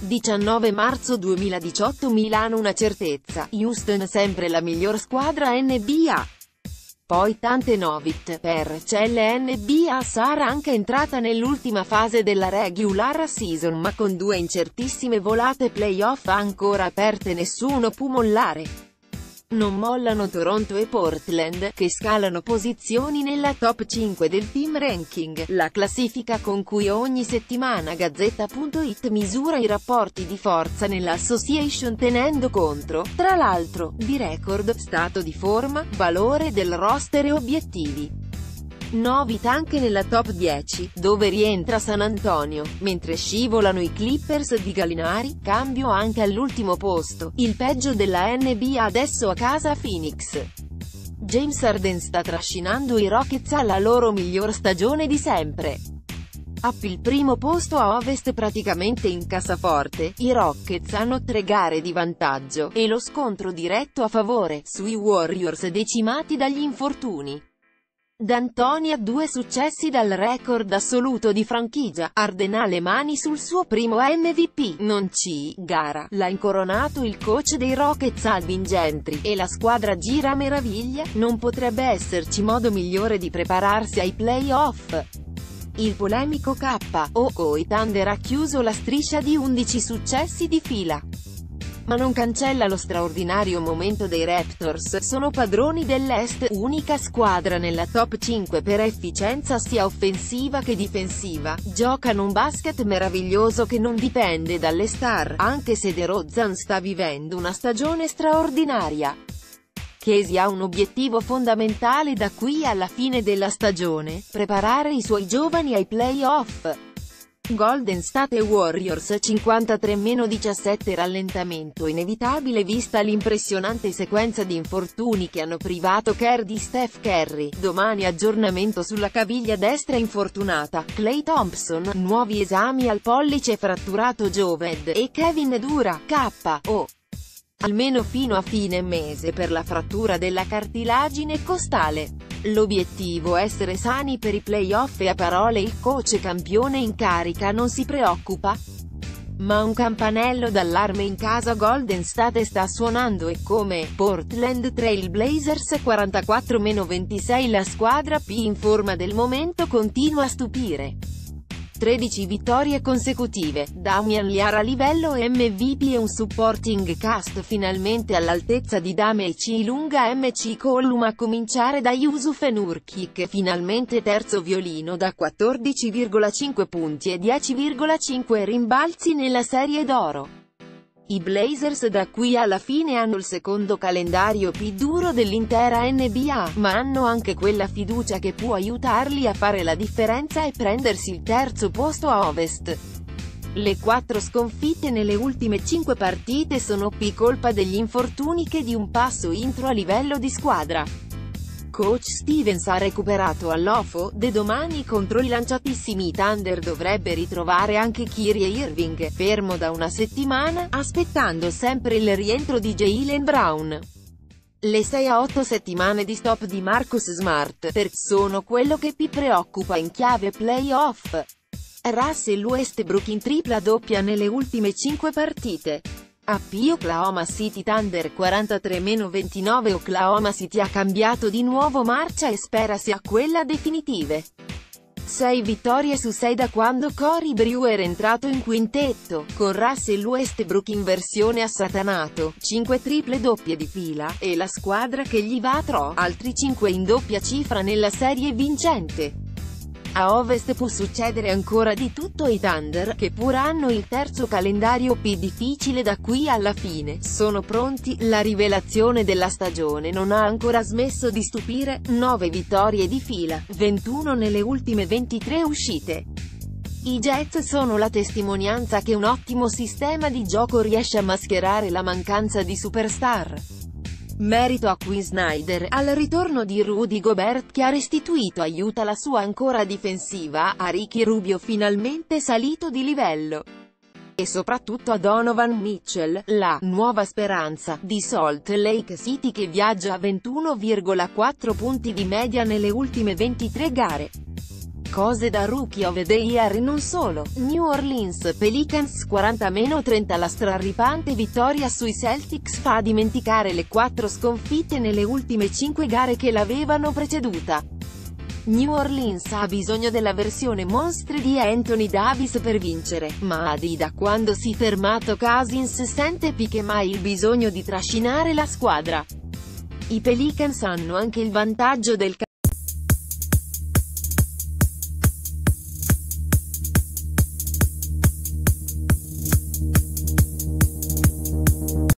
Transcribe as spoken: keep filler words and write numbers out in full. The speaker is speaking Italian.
diciannove marzo duemiladiciotto Milano una certezza, Houston sempre la miglior squadra N B A. Poi tante novità, per c'è l'N B A sarà anche entrata nell'ultima fase della regular season ma con due incertissime volate playoff ancora aperte nessuno può mollare. Non mollano Toronto e Portland, che scalano posizioni nella top cinque del team ranking, la classifica con cui ogni settimana Gazzetta punto it misura i rapporti di forza nell'association tenendo conto, tra l'altro, di record, stato di forma, valore del roster e obiettivi. Novità anche nella top dieci, dove rientra San Antonio, mentre scivolano i Clippers di Gallinari, cambio anche all'ultimo posto, il peggio della N B A adesso a casa Phoenix. James Harden sta trascinando i Rockets alla loro miglior stagione di sempre. Up il primo posto a Ovest praticamente in cassaforte, i Rockets hanno tre gare di vantaggio, e lo scontro diretto a favore, sui Warriors decimati dagli infortuni. D'Antoni ha due successi dal record assoluto di franchigia, Harden ha le mani sul suo primo M V P, non ci gara, l'ha incoronato il coach dei Rockets Alvin Gentry, e la squadra gira a meraviglia, non potrebbe esserci modo migliore di prepararsi ai playoff. Il polemico K O O i Thunder ha chiuso la striscia di undici successi di fila. Ma non cancella lo straordinario momento dei Raptors, sono padroni dell'Est, unica squadra nella top cinque per efficienza sia offensiva che difensiva, giocano un basket meraviglioso che non dipende dalle star, anche se DeRozan sta vivendo una stagione straordinaria. Casey ha un obiettivo fondamentale da qui alla fine della stagione, preparare i suoi giovani ai playoff. Golden State Warriors cinquantatré a diciassette rallentamento inevitabile vista l'impressionante sequenza di infortuni che hanno privato Kerr di Steph Curry, domani aggiornamento sulla caviglia destra infortunata, Klay Thompson, nuovi esami al pollice fratturato Joe e Kevin Durant, K O almeno fino a fine mese per la frattura della cartilagine costale. L'obiettivo è essere sani per i playoff e a parole il coach campione in carica non si preoccupa. Ma un campanello d'allarme in casa Golden State sta suonando e come Portland Trail Blazers quarantaquattro a ventisei la squadra più in forma del momento continua a stupire. tredici vittorie consecutive, Damian Lillard a livello M V P e un supporting cast finalmente all'altezza di Dame e C. Lunga M C Colum a cominciare da Yusuf Nurkic, finalmente terzo violino da quattordici virgola cinque punti e dieci virgola cinque rimbalzi nella serie d'oro. I Blazers da qui alla fine hanno il secondo calendario più duro dell'intera N B A, ma hanno anche quella fiducia che può aiutarli a fare la differenza e prendersi il terzo posto a Ovest. Le quattro sconfitte nelle ultime cinque partite sono più colpa degli infortuni che di un passo intro a livello di squadra. Coach Stevens ha recuperato all'Ofo, de domani contro i lanciatissimi Thunder dovrebbe ritrovare anche Kyrie Irving, fermo da una settimana, aspettando sempre il rientro di Jaylen Brown. Le sei a otto settimane di stop di Marcus Smart, per sono quello che più preoccupa in chiave playoff. Russell Westbrook in tripla doppia nelle ultime cinque partite. A P Oklahoma City Thunder quarantatré a ventinove Oklahoma City ha cambiato di nuovo marcia e spera sia quella definitive. sei vittorie su sei da quando Corey Brewer è entrato in quintetto, con Russell Westbrook in versione assatanato, cinque triple doppie di fila, e la squadra che gli va a tro, altri cinque in doppia cifra nella serie vincente. A Ovest può succedere ancora di tutto ai Thunder, che pur hanno il terzo calendario più difficile da qui alla fine, sono pronti, la rivelazione della stagione non ha ancora smesso di stupire, nove vittorie di fila, ventuno nelle ultime ventitré uscite. I Jazz sono la testimonianza che un ottimo sistema di gioco riesce a mascherare la mancanza di superstar. Merito a Quinn Snyder, al ritorno di Rudy Gobert che ha restituito aiuto alla sua ancora difensiva, a Ricky Rubio finalmente salito di livello. E soprattutto a Donovan Mitchell, la nuova speranza di Salt Lake City che viaggia a ventuno virgola quattro punti di media nelle ultime ventitré gare. cose da Rookie of the Year e non solo. New Orleans Pelicans quaranta a trenta. La straripante vittoria sui Celtics fa dimenticare le quattro sconfitte nelle ultime cinque gare che l'avevano preceduta. New Orleans ha bisogno della versione mostri di Anthony Davis per vincere, ma da quando si è fermato Cousins sente più che mai il bisogno di trascinare la squadra. I Pelicans hanno anche il vantaggio del